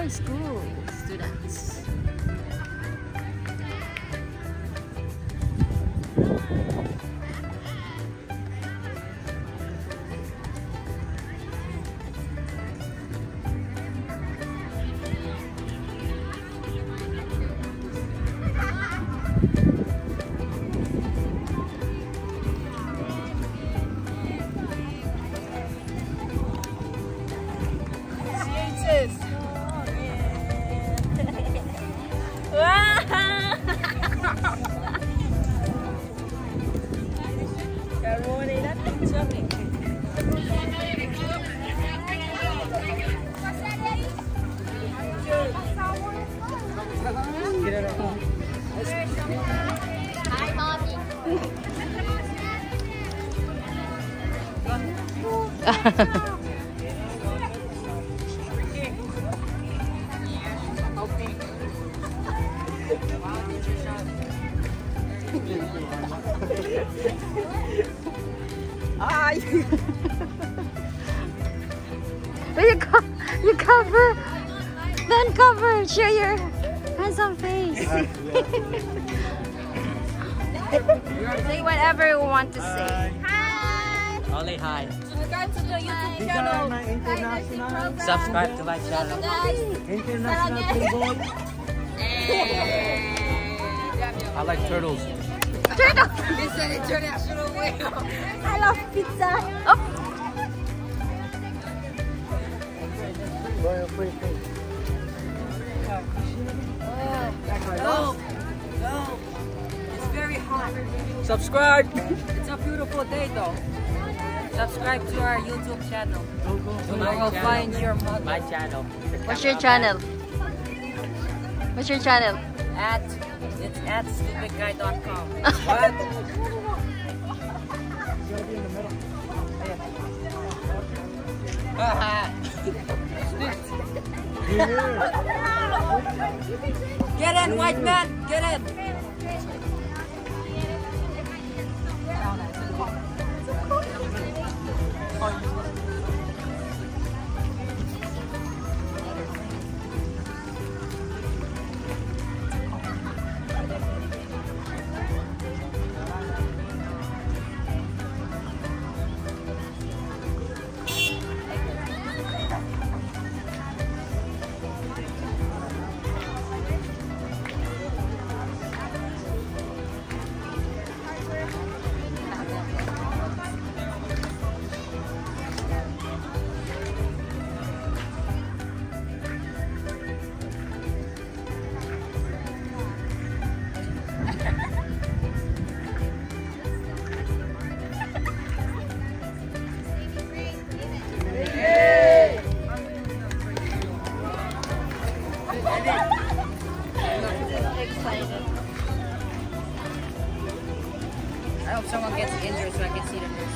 high school students. Hi, mommy. You cover, then cover, show your handsome face. Say whatever you want to say. Hi. Only hi. Subscribe to the YouTube channel. Subscribe to my channel. International Playboy. I like turtles. Turtle! It's an international whale. I love pizza. Oh. No. No. It's very hot. Subscribe. It's a beautiful day though. Subscribe to our YouTube channel. So I will find your mother. My channel. What's your channel? What's your channel? It's at stupidguy.com. What? Get in, white man! Get in! I hope someone gets injured so I can see the nurse.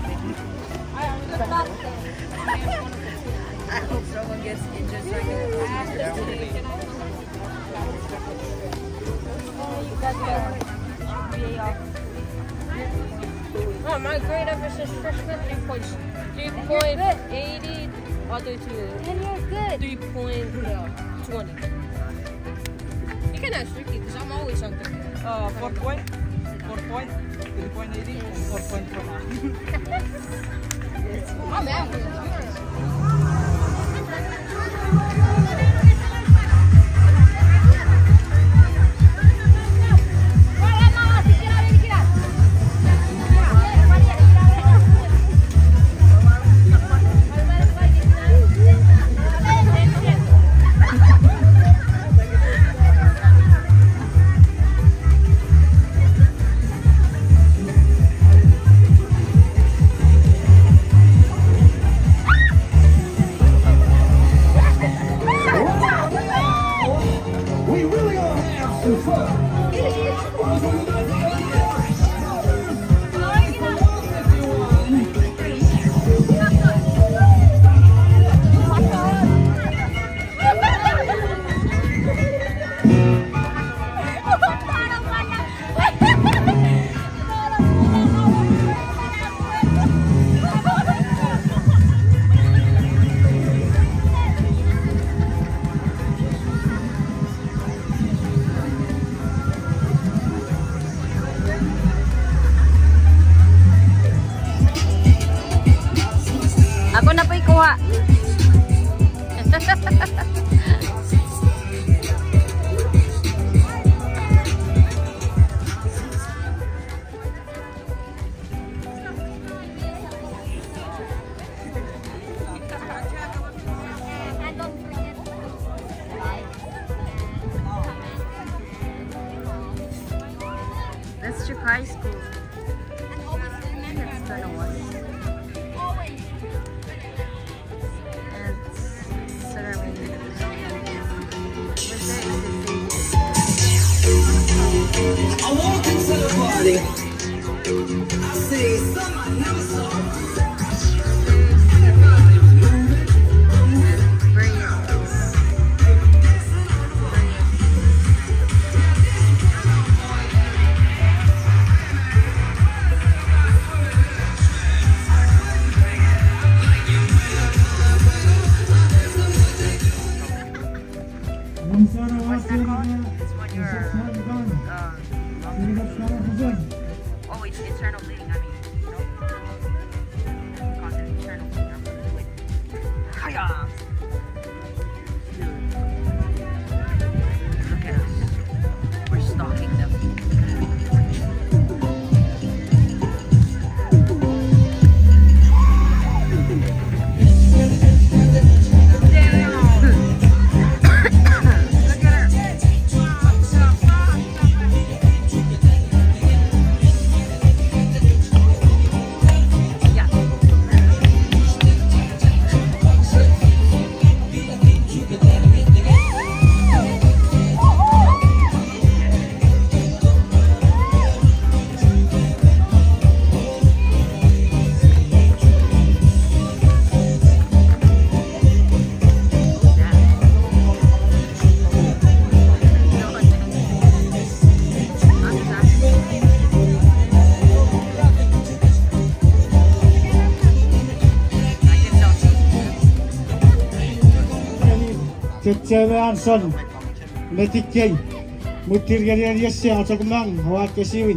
I hope someone gets injured so I can see the nurse. Oh, my grade ever since freshman 3.80 other to And you're good. 3.20. You can ask Ricky because I'm always on 3. 4 point, 3.80, and 4.4. I'm average. Chuuk High School. That's gonna was. It's ceremony. But there is I walk into the party. I see someone never saw. What's that called? It's when you're oh, it's internal bleeding. I mean, you know, cause an internal bleeding. Hiya! Look at us. We're stalking them. Cewek Anson, Metikay, Mutir Garian Yasya, Chakmang, Hawat Kasiwin.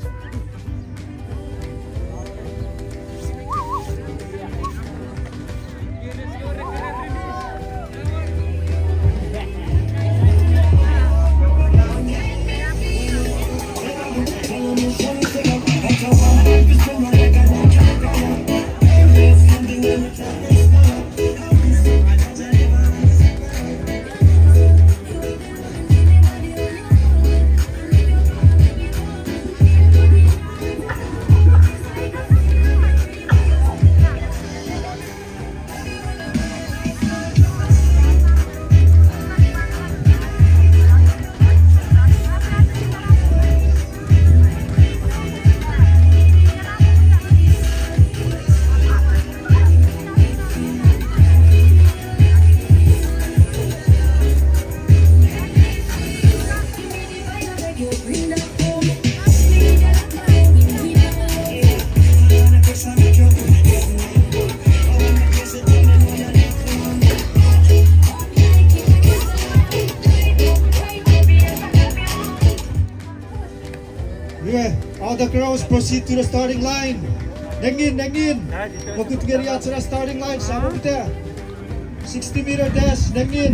Yeah, all the girls proceed to the starting line. Nangin. Waktu tiga riat sudah starting line. Sama kita. 60-meter dash. Nangin.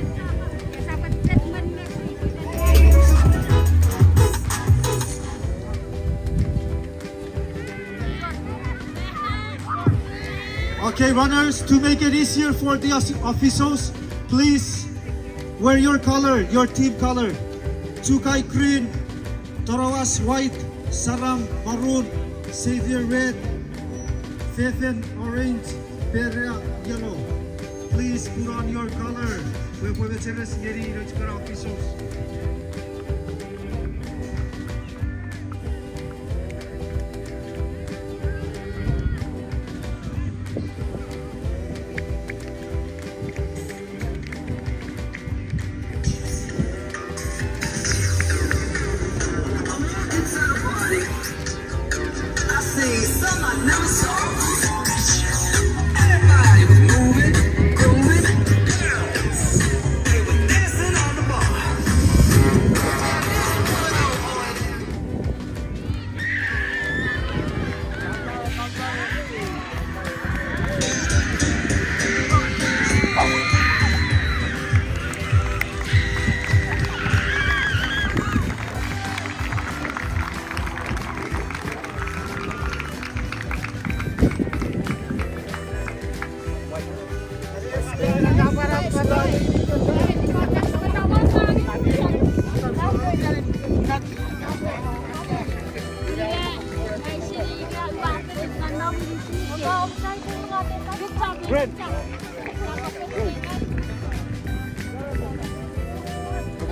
Okay, runners, to make it easier for the officials, please wear your color, your team color. Chukai green, Torawas white, Saram maroon, Xavier red, Fefen orange, Perea yellow. Please put on your color. We puede ser sendiri dengan officials.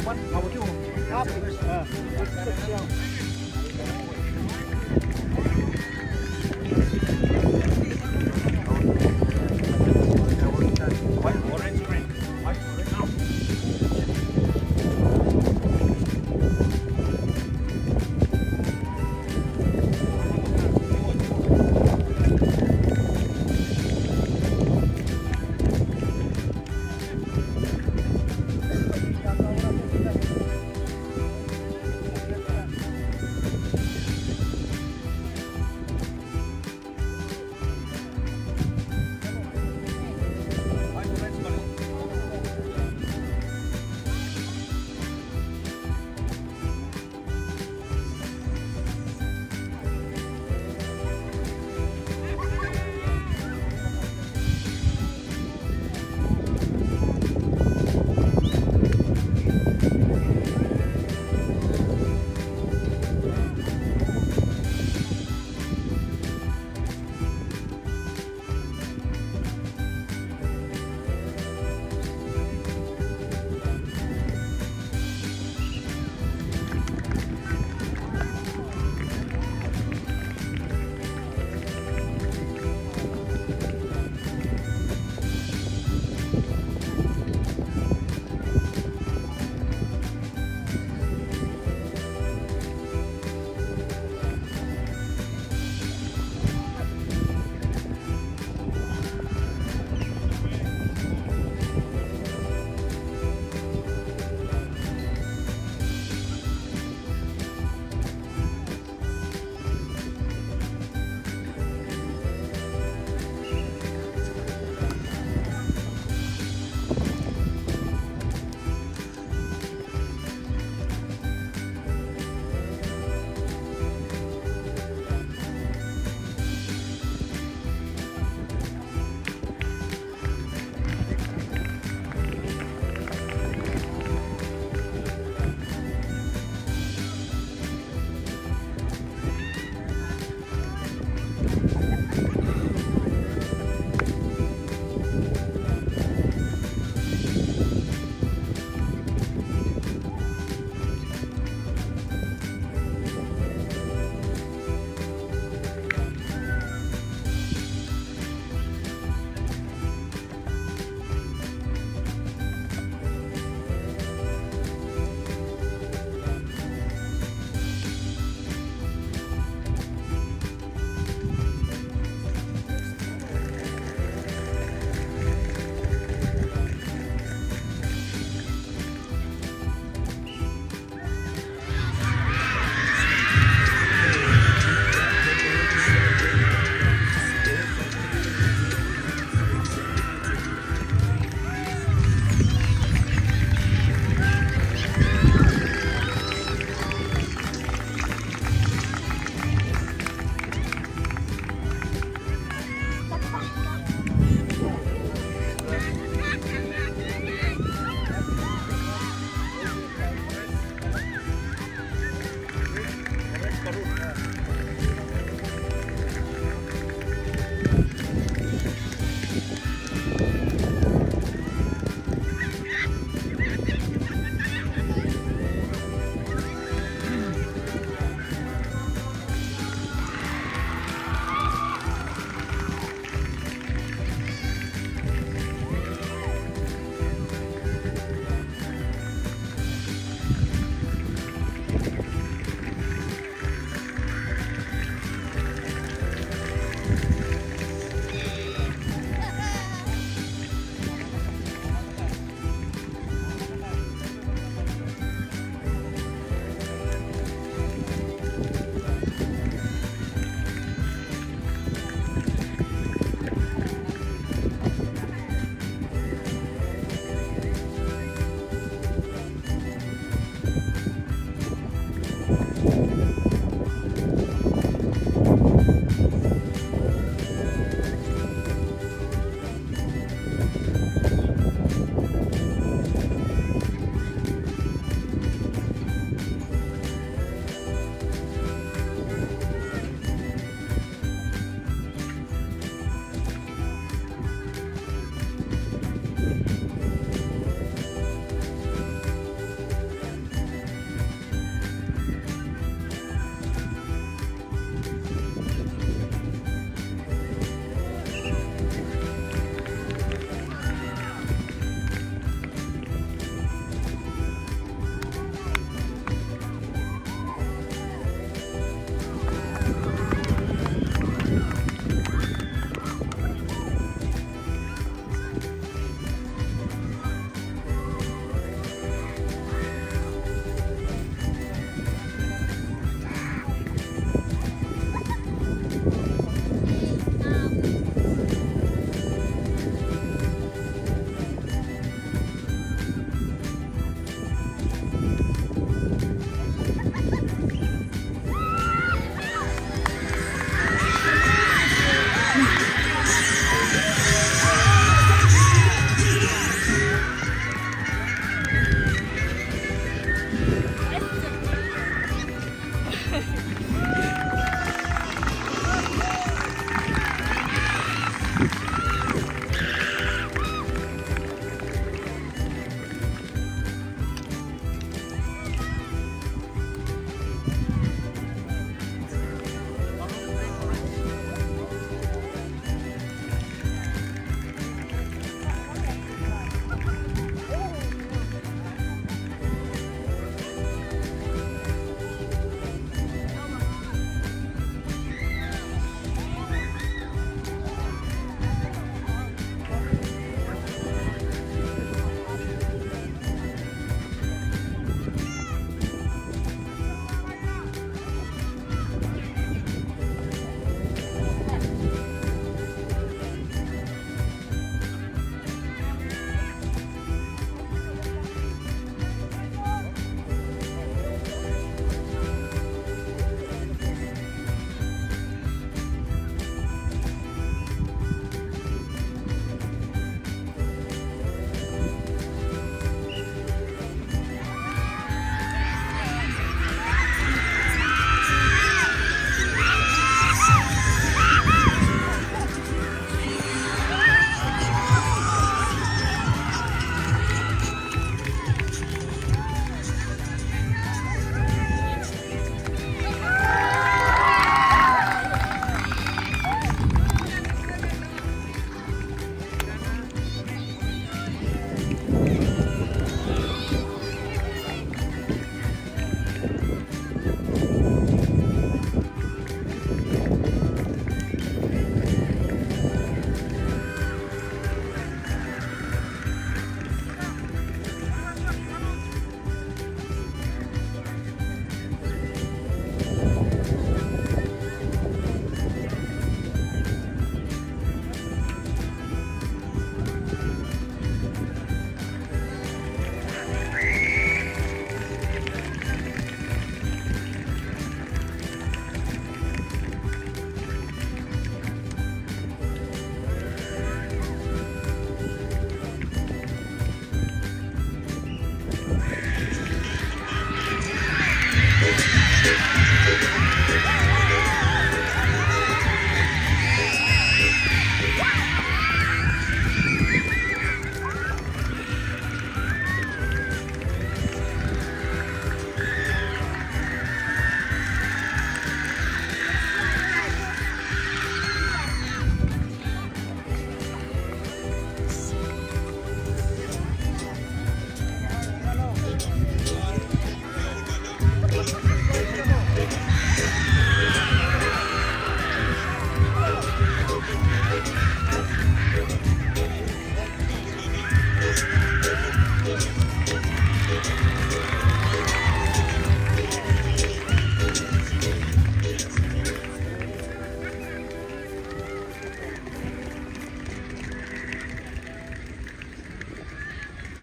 มันเขาที่ผมครับ